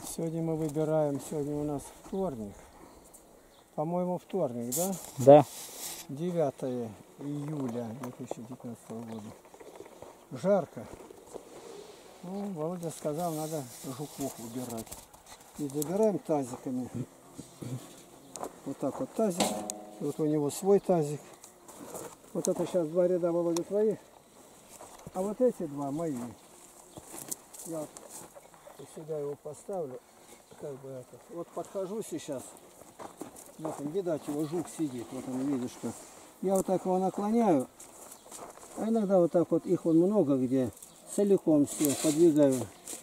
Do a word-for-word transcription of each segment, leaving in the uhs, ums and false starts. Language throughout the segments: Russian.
Сегодня мы выбираем, сегодня у нас вторник. По-моему, вторник, да? Да. девятое июля две тысячи девятнадцатого года. Жарко. Ну, Володя сказал, надо жуков убирать. И забираем тазиками. Вот так вот тазик. Вот у него свой тазик. Вот это сейчас два ряда, Володя, твои. А вот эти два мои. Я вот сюда его поставлю. Как бы это. Вот подхожу сейчас. Вот он, видать, его жук сидит. Вот он, видишь, что. Я вот так его наклоняю. А иногда вот так вот, их вон много где. Целиком все подвигаю.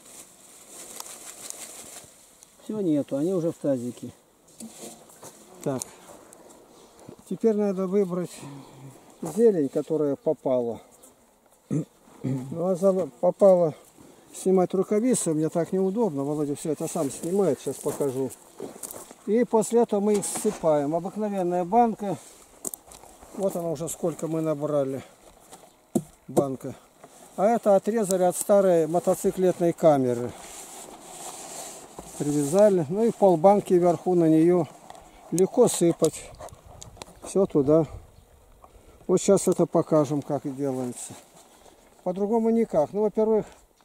Все нету, они уже в тазике. Так. Теперь надо выбрать зелень, которая попала. Ну а за, попала снимать рукавицы, мне так неудобно. Володя все это сам снимает, сейчас покажу. И после этого мы их ссыпаем. Обыкновенная банка. Вот она уже сколько мы набрали. Банка. А это отрезали от старой мотоциклетной камеры. Привязали. Ну и полбанки вверху на нее. Легко сыпать. Все туда. Вот сейчас это покажем, как и делается. По-другому никак. Ну, во-первых,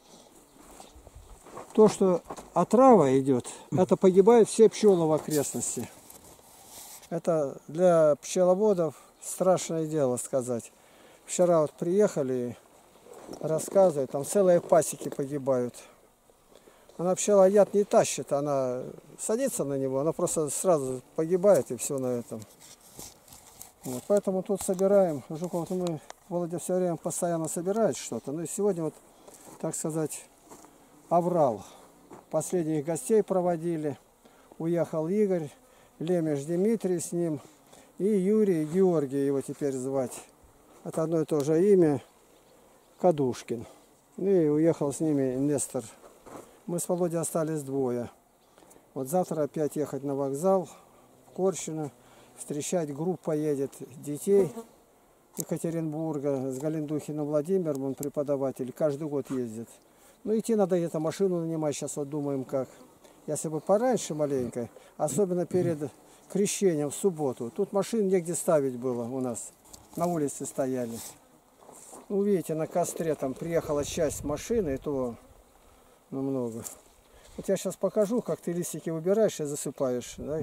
то, что отрава идет, это погибают все пчелы в окрестности. Это для пчеловодов страшное дело сказать. Вчера вот приехали, рассказывают, там целые пасеки погибают. Она пчела яд не тащит, она садится на него, она просто сразу погибает и все на этом. Вот, поэтому тут собираем жуков. Мы, Володя все время постоянно собирает что-то. Ну и сегодня вот, так сказать, оврал. Последних гостей проводили. Уехал Игорь, Лемеш Дмитрий с ним и Юрий, Георгий его теперь звать. Это одно и то же имя, Кадушкин. Ну и уехал с ними Нестор. Мы с Володей остались двое. Вот завтра опять ехать на вокзал, в Корщино. Встречать группа едет детей Екатеринбурга с Галендухиным Владимиром, он преподаватель, каждый год ездит. Ну идти надо где-то машину нанимать, сейчас вот думаем как. Если бы пораньше маленько, особенно перед крещением в субботу, тут машин негде ставить было у нас, на улице стояли. Ну видите, на костре там приехала часть машины, и то ну, много. Вот я сейчас покажу, как ты листики выбираешь и засыпаешь. Да?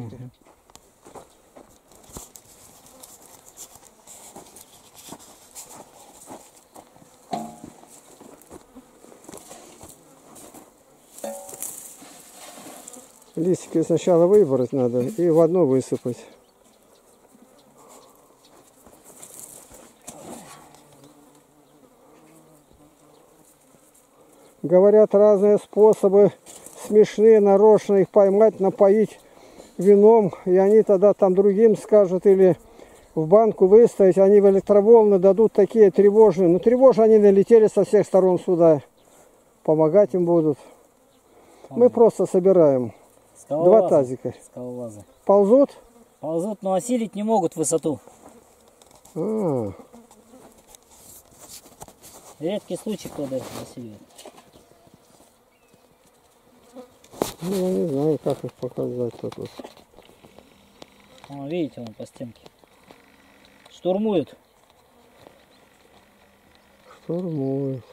Листики сначала выбрать надо и в одно высыпать. Говорят, разные способы смешные, нарочно их поймать, напоить вином. И они тогда там другим скажут или в банку выставить. Они в электроволны дадут такие тревожные. Ну тревожно они налетели со всех сторон сюда. Помогать им будут. Мы просто собираем. Скалолазы. Два тазика. Скалолазы. Ползут? Ползут, но осилить не могут высоту. А -а -а. Редкий случай, когда их осиливает. Ну, я не знаю, как их показать тут. А, видите, он по стенке. Штурмуют. Штурмуют.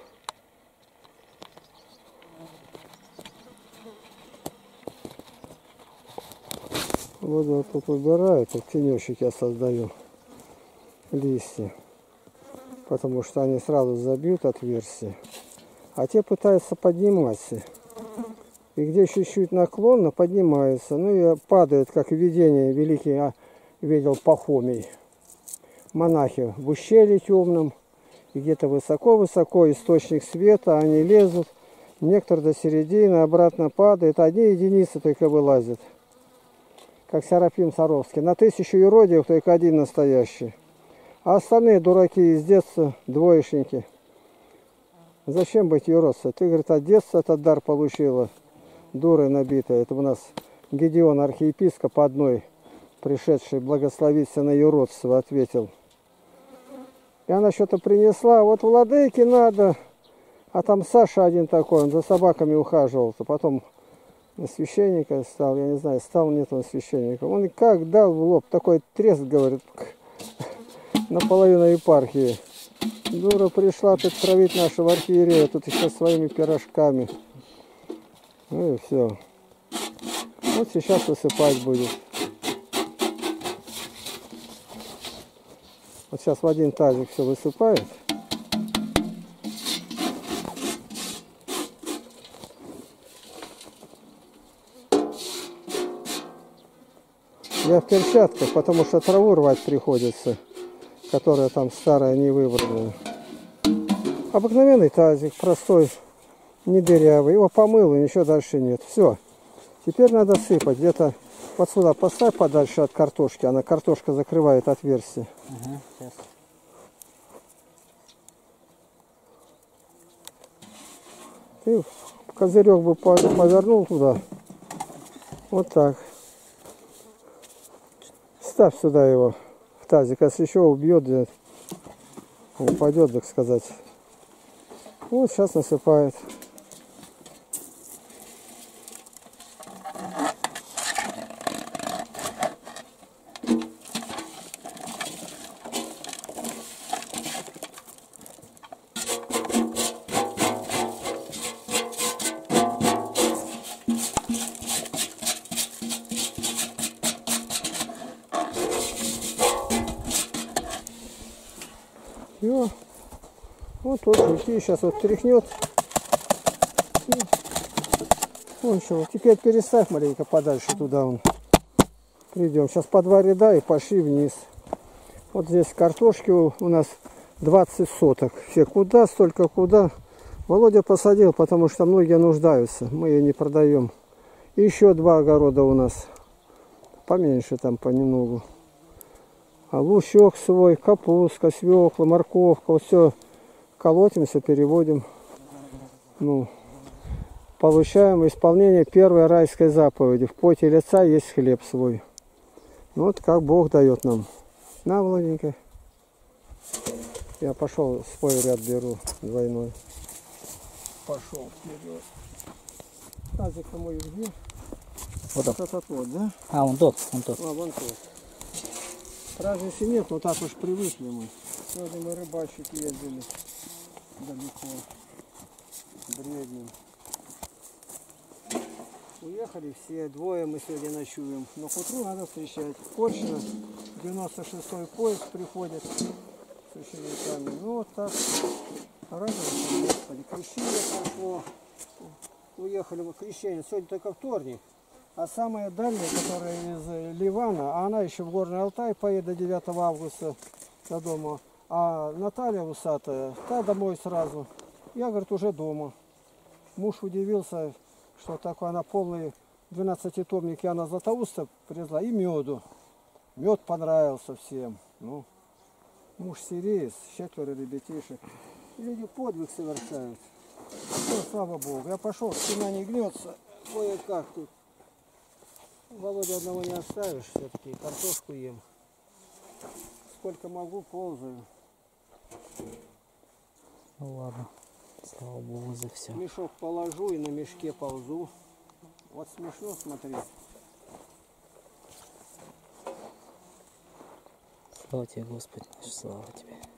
Вот я тут выбираю, тут тенечек я создаю листья, потому что они сразу забьют отверстие, а те пытаются подниматься, и где чуть-чуть наклонно поднимаются, ну и падают, как видение великий я видел Пахомий. Монахи в ущелье темном, и где-то высоко-высоко источник света, они лезут, некоторые до середины, обратно падают, одни единицы только вылазят. Как Серафим Саровский. На тысячу юродиев только один настоящий. А остальные дураки из детства двоечники. Зачем быть юродцем? Ты, говорит, от детства этот дар получила. Дурой набитая. Это у нас Гедеон, архиепископ одной, пришедший благословиться на юродство, ответил. И она что-то принесла. Вот владыке надо. А там Саша один такой, он за собаками ухаживал. Потом На священника стал, я не знаю, стал, нет он священника. Он как дал в лоб, такой трест, говорит, наполовину епархии. Дура пришла тут травить нашего архиерея, тут еще своими пирожками. Ну и все. Вот сейчас высыпать будет. Вот сейчас в один тазик все высыпает. Я в перчатках, потому что траву рвать приходится, которая там старая, не выбранная. Обыкновенный тазик, простой, не дырявый. Его помыл, и ничего дальше нет. Все. Теперь надо сыпать. Где-то вот сюда поставь подальше от картошки. Она, картошка закрывает отверстие. Угу, сейчас. Ты козырек бы повернул туда. Вот так. Ставь сюда его в тазик. Если еще убьет, упадет, так сказать. Вот сейчас насыпает. Все. Вот тут жуки сейчас вот тряхнет. Вон что. Теперь переставь маленько подальше туда. Он. Придем. Сейчас по два ряда и пошли вниз. Вот здесь картошки у нас двадцать соток. Все куда, столько куда. Володя посадил, потому что многие нуждаются. Мы ее не продаем. И еще два огорода у нас. Поменьше там понемногу. А лучок свой, капуста, свекла, морковка, вот все колотимся, переводим. Ну, получаем исполнение первой райской заповеди. В поте лица есть хлеб свой. Ну, вот как Бог дает нам. На, Владенька. Я пошел, свой ряд беру двойной. Пошел вперед. Тазик мой где? Вот Вот этот вот, да? А, вон тот, вон тот. А, вон тот. Разницы нет, но так уж привыкли мы. Сегодня мы рыбачить ездили далеко, Бреднем. Уехали все, двое мы сегодня ночуем. Но к утру надо встречать. Почта, девяносто шестой поезд приходит с учениками. Ну вот так. Радуемся, Господи. Крещение прошло. Уехали мы, крещение. Сегодня только вторник. А самая дальняя, которая из Ливана, а она еще в Горный Алтай поедет до девятого августа до дома. А Наталья усатая, та домой сразу. Я, говорит, уже дома. Муж удивился, что такое она полный двенадцатитомник Яна Златоуста привезла и меду. Мед понравился всем. Ну, муж сириец, четверо ребятишек. Люди подвиг совершают. Ну, слава Богу. Я пошел, спина не гнется. Кое-как тут. Володя одного не оставишь, все-таки картошку ем. Сколько могу, ползаю. Ну ладно, слава Богу за все. Мешок положу и на мешке ползу. Вот смешно смотреть. Слава тебе, Господи, слава тебе.